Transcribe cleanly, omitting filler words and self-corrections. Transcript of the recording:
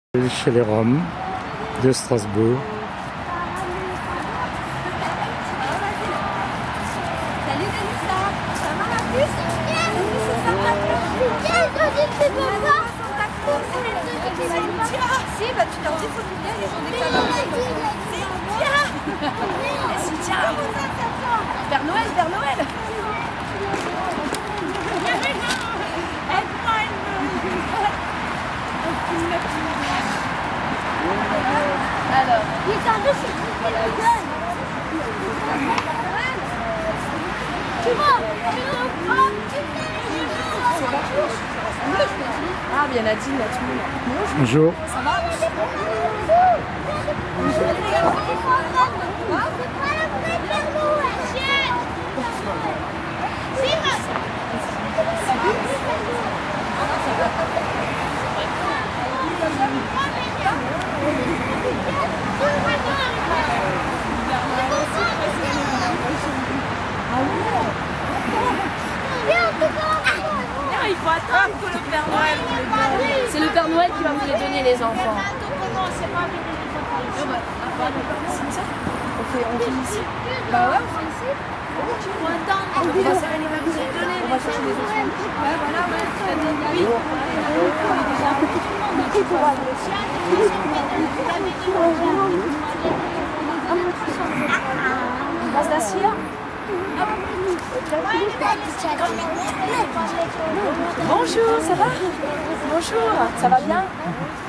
Chez les Roms de Strasbourg. Salut Denisa, ça va la puce? Si, bah tu leur dis faut qu'ils viennent, ils ont des cadeaux. Cynthia, Père Noël, Père Noël. Alors, ah, bien Nadine, là, tout le monde. Bonjour. Ça va? Il faut attendre que le Père Noël vous les donne. C'est le Père Noël qui va vous les donner, les enfants. On fait ici. Bah ouais, on fait ici. On attend. On va chercher les enfants. Ouais, voilà, ouais. On passe d'acier. Bonjour, ça va? Bonjour, ça va bien?